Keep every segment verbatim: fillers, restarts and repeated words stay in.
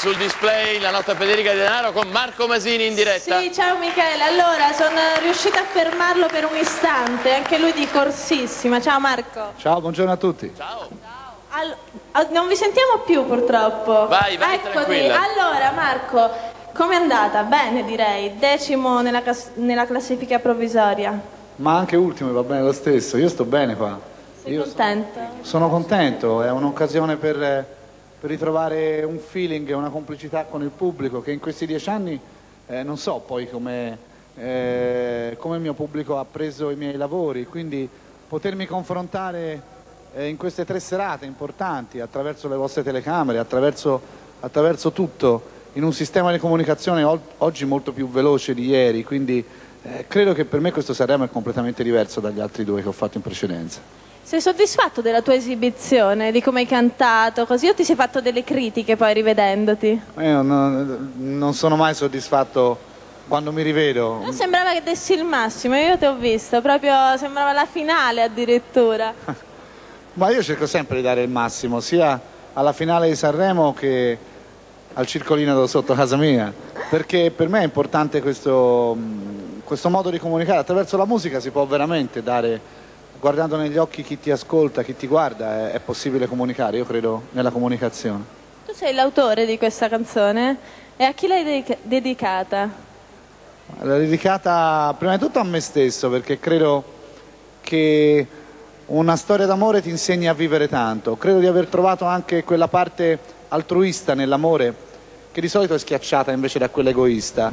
sul display la nota periodica di denaro con Marco Masini in diretta. Sì, ciao Michele, allora sono riuscita a fermarlo per un istante, anche lui di corsissima. Ciao Marco. Ciao, buongiorno a tutti. Ciao. All non vi sentiamo più purtroppo. Vai, vai, Eccoti. tranquilla. Allora Marco, com'è andata? Bene direi, decimo nella, nella classifica provvisoria. Ma anche ultimo va bene lo stesso, io sto bene qua. Sei io contento? Sono contento, è un'occasione per, per ritrovare un feeling e una complicità con il pubblico che in questi dieci anni eh, non so poi come eh, come il mio pubblico ha preso i miei lavori, quindi potermi confrontare eh, in queste tre serate importanti attraverso le vostre telecamere, attraverso, attraverso tutto, in un sistema di comunicazione oggi molto più veloce di ieri, quindi eh, credo che per me questo Sanremo è completamente diverso dagli altri due che ho fatto in precedenza. Sei soddisfatto della tua esibizione, di come hai cantato, così, o ti sei fatto delle critiche poi rivedendoti? Io non, non sono mai soddisfatto quando mi rivedo. No, sembrava che dessi il massimo, io ti ho visto, proprio sembrava la finale addirittura. Ma io cerco sempre di dare il massimo, sia alla finale di Sanremo che al circolino sotto casa mia, perché per me è importante questo, questo modo di comunicare. Attraverso la musica si può veramente dare, guardando negli occhi chi ti ascolta, chi ti guarda, è, è possibile comunicare. Io credo nella comunicazione. Tu sei l'autore di questa canzone e a chi l'hai dedica dedicata? L'ho dedicata prima di tutto a me stesso, perché credo che una storia d'amore ti insegni a vivere tanto. Credo di aver trovato anche quella parte altruista nell'amore che di solito è schiacciata invece da quella egoista.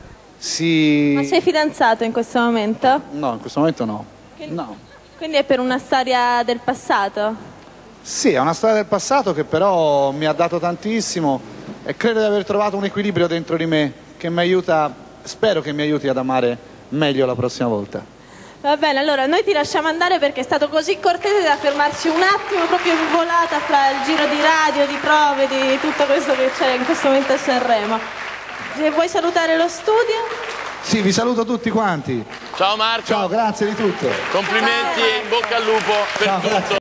Si... Ma sei fidanzato in questo momento? No, in questo momento no. Quindi, no. quindi è per una storia del passato? Sì, è una storia del passato che però mi ha dato tantissimo e credo di aver trovato un equilibrio dentro di me che mi aiuta, spero che mi aiuti ad amare meglio la prossima volta. Va bene, allora noi ti lasciamo andare perché è stato così cortese da fermarsi un attimo proprio in volata fra il giro di radio, di prove, di tutto questo che c'è in questo momento a Sanremo. Se vuoi salutare lo studio? Sì, vi saluto tutti quanti. Ciao Marco. Ciao, grazie di tutto. Complimenti e in bocca al lupo per Ciao, tutto. grazie.